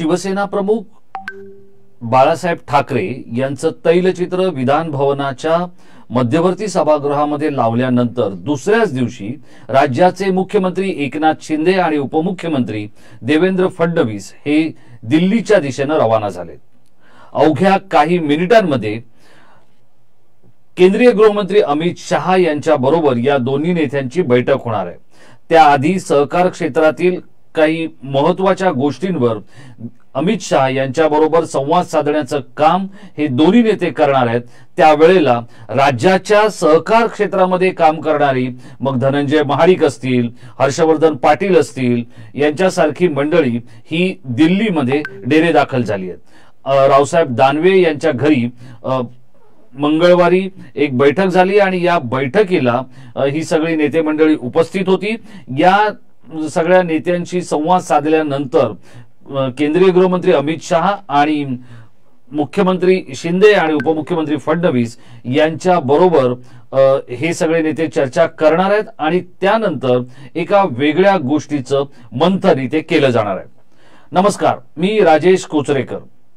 शिवसेना प्रमुख बाळासाहेब ठाकरे यांचं तैलचित्र विधान भवनाच्या मध्यवर्ती सभागृहामध्ये लावल्यानंतर दुसऱ्याच दिवशी राज्याचे मुख्यमंत्री एकनाथ शिंदे आणि उपमुख्यमंत्री देवेंद्र फडणवीस हे दिल्लीच्या दिशेने रवाना झाले। अवघ्या काही मिनिटांमध्ये केंद्रीय गृहमंत्री अमित शहा यांच्या बरोबर या दोन्ही नेत्यांची बैठक होणार आहे। त्याआधी सहकार क्षेत्रातील काही महत्त्वाच्या गोष्टींवर अमित शहा यांच्याबरोबर संवाद साधण्याचं काम हे दोन्ही नेते करणार आहेत। त्यावेळेला राज्याच्या सहकार क्षेत्रामध्ये काम करणारी मग धनंजय महाडिक असतील, हर्षवर्धन पाटील असतील यांच्यासारखी मंडळी ही दिल्लीमध्ये डेरे दाखल झाली आहेत। रावसाहेब दानवे यांच्या घरी मंगळवारी एक बैठक झाली आणि या बैठकीला ही सगळी नेते मंडळी उपस्थित होती। या सगळ्या नेत्यांशी संवाद साधल्यानंतर केंद्रीय गृहमंत्री अमित शहा आणि मुख्यमंत्री शिंदे आणि उपमुख्यमंत्री फडणवीस यांच्या बरोबर हे सगळे नेते चर्चा करणार आहेत आणि त्यानंतर एका वेगळ्या गोष्टीचं मंथन इथे केलं जाणार आहे। नमस्कार, मी राजेश कोचरेकर।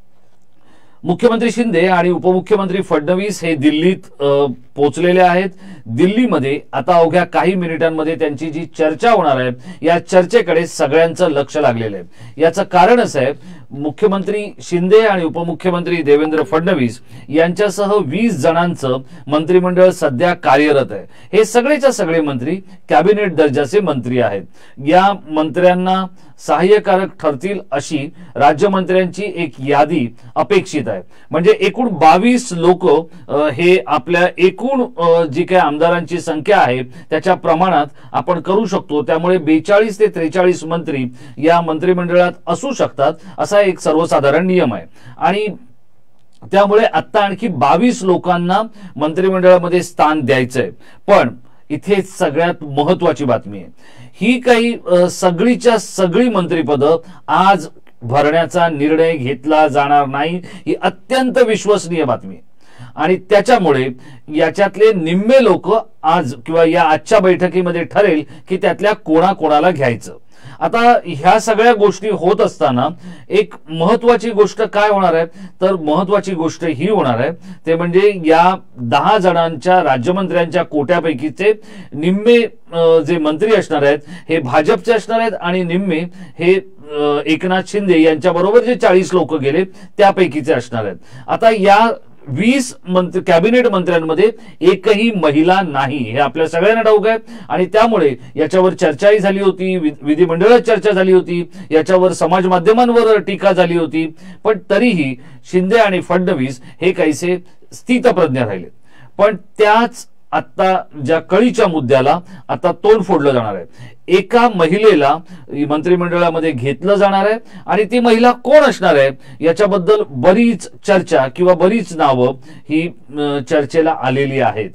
मुख्यमंत्री शिंदे आणि उपमुख्यमंत्री फडणवीस हे दिल्लीत पोहोचलेले आहेत। दिल्लीमध्ये आता अवघ्या काही मिनिटांमध्ये त्यांची जी चर्चा होणार आहे या चर्चेकडे सगळ्यांचं लक्ष लागलेलं आहे। याचं कारण असं आहे, मुख्यमंत्री शिंदे आणि उपमुख्यमंत्री देवेंद्र फडणवीस यांच्यासह 20 जणांचं मंत्रिमंडळ सध्या कार्यरत आहे। हे सगळेच्या सगळे मंत्री कॅबिनेट दर्जाचे मंत्री आहेत। या मंत्र्यांना सहाय्यकारक ठरतील अशी राज्यमंत्र्यांची एक यादी अपेक्षित आहे। म्हणजे एकूण 22 लोक हे आपल्या एकूण जी काही आमदारांची संख्या आहे त्याच्या प्रमाणात आपण करू शकतो। त्यामुळे 42 ते 43 मंत्री या मंत्रिमंडळात असू शकतात असा एक सर्वसाधारण नियम आहे आणि त्यामुळे आता आणखी 22 लोकांना मंत्रिमंडळामध्ये स्थान द्यायचंय। पण इथे सगळ्यात महत्त्वाची बातमी आहे, ही काही सगळीच्या सगळी मंत्रिपद आज भरण्याचा निर्णय घेतला जाणार नाही, ही अत्यंत विश्वसनीय बातमी आहे। आणि त्याच्यामुळे याच्यातले निम्मे लोक आज किंवा या आजच्या बैठकीमध्ये ठरेल की त्यातल्या कोणाकोणाला घ्यायचं। आता ह्या सगळ्या गोष्टी होत असताना एक महत्त्वाची गोष्ट काय होणार आहे, तर महत्त्वाची गोष्ट ही होणार आहे ते म्हणजे या 10 जणांच्या राज्यमंत्र्यांच्या कोट्यापैकीचे निम्मे जे मंत्री असणार आहेत हे भाजपचे असणार आहेत आणि निम्मे हे एकनाथ शिंदे यांच्या बरोबर जे 40 लोक गेले त्यापैकीचे असणार आहेत। आता या 20 कॅबिनेट मंत्र्यांमध्ये एकही महिला नाही हे आपल्या सगळ्यांना ठाऊक आहे आणि त्यामुळे याच्यावर चर्चाही झाली होती, विधिमंडळात चर्चा झाली होती, याच्यावर समाज माध्यमांवर टीका झाली होती। पण तरीही शिंदे आणि फडणवीस हे काहीसे स्थितप्रज्ञ राहिले। पण त्याच आता ज्या कळीच्या मुद्द्याला आता तोंड फोडलं जाणार आहे। एका महिलेला मंत्रिमंडळामध्ये घेतलं जाणार आहे आणि ती महिला कोण असणार आहे याच्याबद्दल बरीच चर्चा किंवा बरीच नावं ही चर्चेला आलेली आहेत।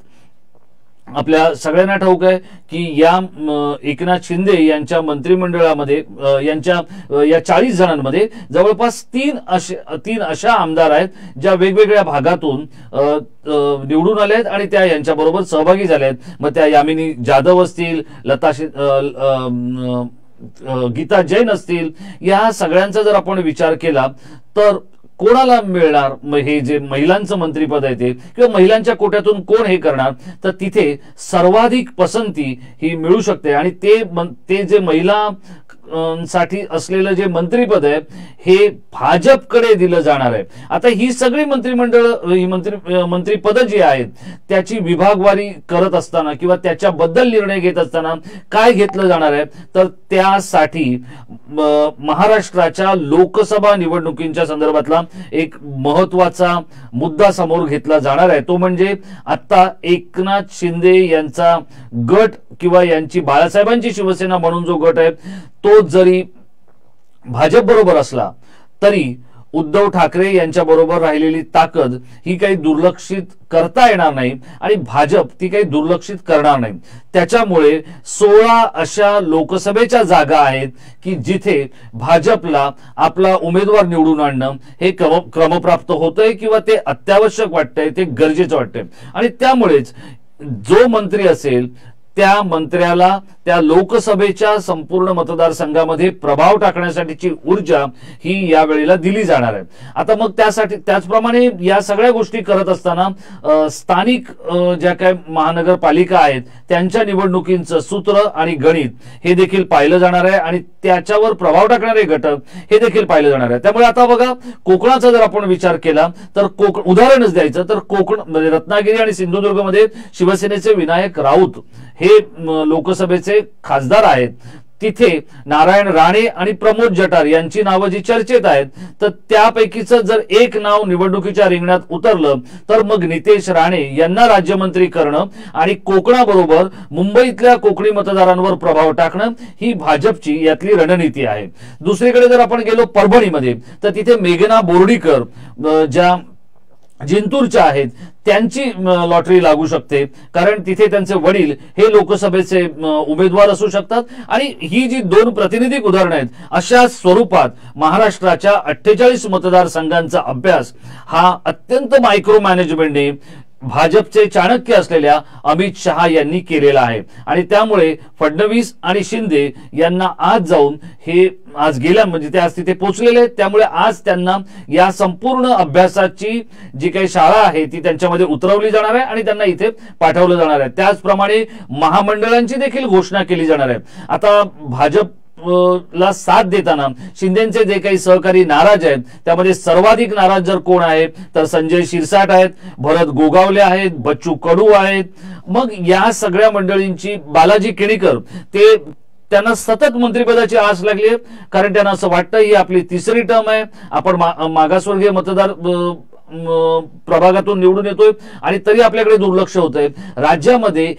आपल्या सगळ्यांना ठाऊक आहे की या एकनाथ शिंदे यांच्या मंत्रिमंडळामध्ये या 40 जणांमध्ये जवळपास 3 अशा आमदार आहेत ज्या वेगवेगळ्या भागातून निवडून आले आहेत आणि त्या यांच्याबरोबर सहभागी झाले आहेत। मग त्या यामिनी जाधव असतील, गीता जैन असतील, या सगळ्यांचा जर आपण विचार केला तर कोणाला मिळणार हे जे महिलांचं मंत्रिपद आहे ते किंवा महिलांच्या कोट्यातून कोण हे करणार, तर तिथे सर्वाधिक पसंती ही मिळू शकते आणि ते जे महिला साठी असलेलं जे मंत्रिपद आहे हे भाजपकडे दिलं जाणार आहे। आता ही सगळी मंत्रिपद जी आहेत त्याची विभागवारी करत असताना किंवा त्याच्याबद्दल निर्णय घेत असताना काय घेतलं जाणार आहे, तर त्यासाठी महाराष्ट्राच्या लोकसभा निवडणुकींच्या संदर्भातला एक महत्त्वाचा मुद्दा समोर घेतला जाणार आहे। तो म्हणजे आता एकनाथ शिंदे यांचा गट किंवा यांची बाळासाहेबांची शिवसेना म्हणून जो गट आहे तो जरी भाजप बरोबर असला तरी उद्धव ठाकरे यांच्या बरोबर राहिलेली ताकद ही काही दुर्लक्षित करता येणार नाही आणि भाजप ती काही दुर्लक्षित करणार नाही। त्याच्यामुळे 16 अशा लोकसभेच्या जागा आहेत की जिथे भाजपला आपला उमेदवार निवडून आणणं हे क्रमप्राप्त होतंय किंवा ते अत्यावश्यक वाटतंय, ते गरजेचं वाटतंय आणि त्यामुळेच जो मंत्री असेल त्या मंत्र्याला त्या लोकसभेच्या संपूर्ण मतदारसंघामध्ये प्रभाव टाकण्यासाठीची ऊर्जा ही या वेळेला दिली जाणार आहे। आता मग त्यासाठी त्याचप्रमाणे या सगळ्या गोष्टी करत असताना स्थानिक ज्या काय महानगरपालिका आहेत त्यांच्या निवडणुकींचं सूत्र आणि गणित हे देखील पाहिलं जाणार आहे आणि त्याच्यावर प्रभाव टाकणारे घटक हे देखील पाहिलं जाणार आहे। त्यामुळे आता बघा, कोकणाचा जर आपण विचार केला तर उदाहरणच द्यायचं तर कोकण म्हणजे रत्नागिरी आणि सिंधुदुर्ग मध्ये शिवसेनेचे विनायक राऊत हे लोकसभेचे खासदार आहेत। तिथे नारायण राणे आणि प्रमोद जठार यांची नावं जी चर्चेत आहेत, तर त्यापैकीच जर एक नाव निवडणुकीच्या रिंगणात उतरलं तर मग नितेश राणे यांना राज्यमंत्री करणं आणि कोकणाबरोबर मुंबईतल्या कोकणी मतदारांवर प्रभाव टाकणं ही भाजपची यातली रणनीती आहे। दुसरीकडे जर आपण गेलो परभणीमध्ये तर तिथे मेघना बोर्डीकर ज्या जिंतूरच्या आहेत त्यांची लॉटरी लागू शकते, कारण तिथे त्यांचे वडील हे लोकसभेचे उमेदवार असू शकतात। आणि ही जी दोन प्रातिनिधिक उदाहरणं आहेत, अशा स्वरूपात महाराष्ट्राच्या 48 मतदारसंघांचा अभ्यास हा अत्यंत मायक्रो मॅनेजमेंटने भाजपचे चाणक्य असलेल्या अमित शहा यांनी केलेला आहे। आणि त्यामुळे फडणवीस आणि शिंदे यांना आज जाऊन हे आज गेल्या म्हणजे ते आज तिथे पोहोचलेले आहेत, त्यामुळे आज त्यांना या संपूर्ण अभ्यासाची जी काही शाळा आहे ती त्यांच्यामध्ये उतरवली जाणार आहे आणि त्यांना इथे पाठवलं जाणार आहे। त्याचप्रमाणे महामंडळांची देखील घोषणा केली जाणार आहे। आता भाजप ला साथ देताना शिंदेचे जे काही सहकारी नाराज आहेत त्यामध्ये सर्वाधिक नाराज जर कोण आहे तर संजय शिरसाट आहेत, भरत गोगावले आहेत, बच्चू कडू आहेत। मग या सगळ्या मंडळींची बालाजी किणीकर त्यांना सतत मंत्रिपदाची आस लागली आहे, कारण त्यांना असं वाटतं ही आपली तिसरी टर्म आहे, आपण मागासवर्गीय मतदार प्रभागातून निवडून येतोय आणि तरी आपल्याकडे दुर्लक्ष होतंय। राज्यामध्ये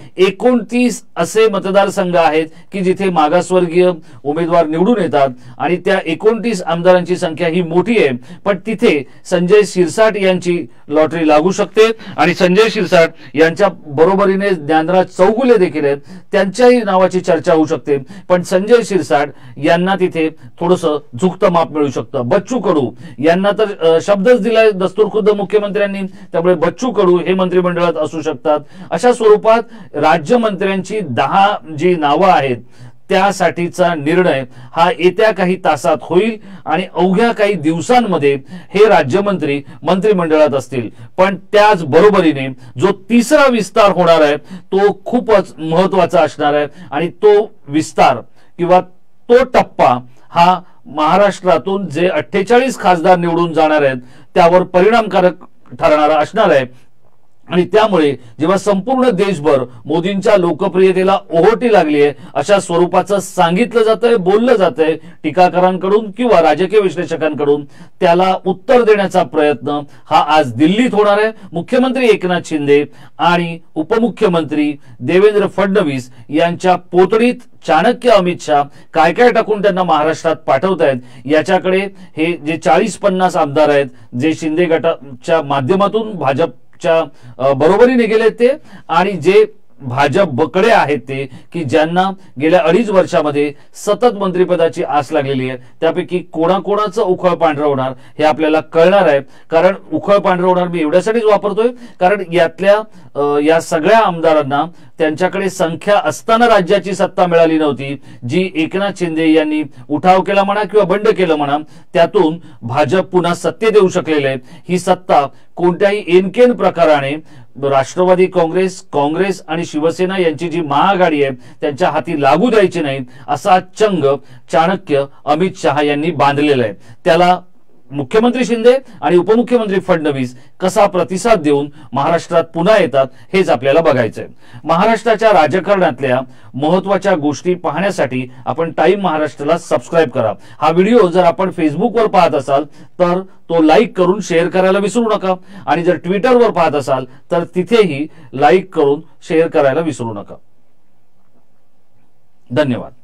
29 असे मतदारसंघ आहेत की जिथे मागासवर्गीय उमेदवार निवडून येतात आणि त्या 29 आमदारांची संख्या ही मोठी आहे, पण तिथे संजय शिरसाट यांची लॉटरी लागू शकते आणि संजय शिरसाट यांच्या बरोबरीने ज्ञानराज चौगुले देखील आहेत, त्यांच्याही नावाची चर्चा होऊ शकते। पण संजय शिरसाट यांना तिथे थोडंसं झुकतं माप मिळू शकतं। बच्चू कडू यांना तर शब्दच दिलाय दस्तूर मुख्यमंत्र्यांनी, त्यामुळे बच्चू कडू हे मंत्रिमंडळात असू शकतात। अशा स्वरूपात राज्यमंत्र्यांची 10 जी नावं आहेत त्यासाठीचा निर्णय हा येत्या काही तासात होईल आणि अवघ्या काही दिवसांमध्ये हे राज्यमंत्री मंत्रिमंडळात असतील। पण त्याच बरोबरीने जो तिसरा विस्तार होणार आहे तो खूपच महत्त्वाचा असणार आहे आणि तो विस्तार किंवा तो टप्पा हा महाराष्ट्रातून जे 48 खासदार निवडून जाणार आहेत त्यावर परिणामकारक ठरणारा असणार आहे। आणि त्यामुळे जेव्हा संपूर्ण देशभर मोदींच्या लोकप्रियतेला ओहोटी लागली आहे अशा स्वरूपाचं सांगितलं जातंय, बोललं जातंय टीकाकारांकडून किंवा राजकीय विश्लेषकांकडून, त्याला उत्तर देण्याचा प्रयत्न हा आज दिल्लीत होणार आहे। मुख्यमंत्री एकनाथ शिंदे आणि उपमुख्यमंत्री देवेंद्र फडणवीस यांच्या पोतडीत चाणक्य अमित शहा काय काय टाकून त्यांना महाराष्ट्रात पाठवतायत याच्याकडे हे जे 40-50 आमदार आहेत जे शिंदे गटाच्या माध्यमातून भाजपच्या बरोबरीने गेले ते आणि जे भाजपकडे आहेत ते की ज्यांना गेल्या 2.5 वर्षामध्ये सतत मंत्रिपदाची आस लागलेली आहे, त्यापैकी कोणाकोणाचं उखळ पांढरं होणार हे आपल्याला कळणार आहे। कारण उखळ पांढरं होणार मी एवढ्यासाठीच वापरतोय कारण यातल्या या सगळ्या आमदारांना त्यांच्याकडे संख्या असताना राज्याची सत्ता मिळाली नव्हती, जी एकनाथ शिंदे यांनी उठाव केला म्हणा किंवा बंड केलं म्हणा, त्यातून भाजप पुन्हा सत्तेत येऊ शकलेले आहे। ही सत्ता कोणत्याही एनकेन प्रकाराने राष्ट्रवादी काँग्रेस आणि शिवसेना यांची जी महाआघाडी आहे त्यांच्या हाती लागू द्यायची नाही असा चंग चाणक्य अमित शहा यांनी बांधलेला आहे। त्याला मुख्यमंत्री शिंदे आणि उपमुख्यमंत्री फडणवीस कसा प्रतिसाद देऊन महाराष्ट्रात पुन्हा येतात हेच आपल्याला बघायचंय। महाराष्ट्राच्या राजकारणातल्या महत्त्वाच्या गोष्टी पाहण्यासाठी आपण टाइम महाराष्ट्राला सबस्क्राइब करा। हा व्हिडिओ जर आपण फेसबुकवर पाहत असाल तर तो लाईक करून शेअर करायला विसरू नका आणि जर ट्विटरवर पाहत असाल तर तिथेही लाईक करून शेअर करायला विसरू नका। धन्यवाद।